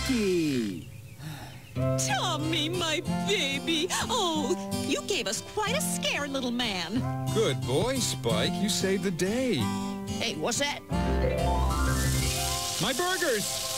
Spiky! Tommy, my baby. Oh, you gave us quite a scare, little man. Good boy, Spike. You saved the day. Hey, what's that? My burgers!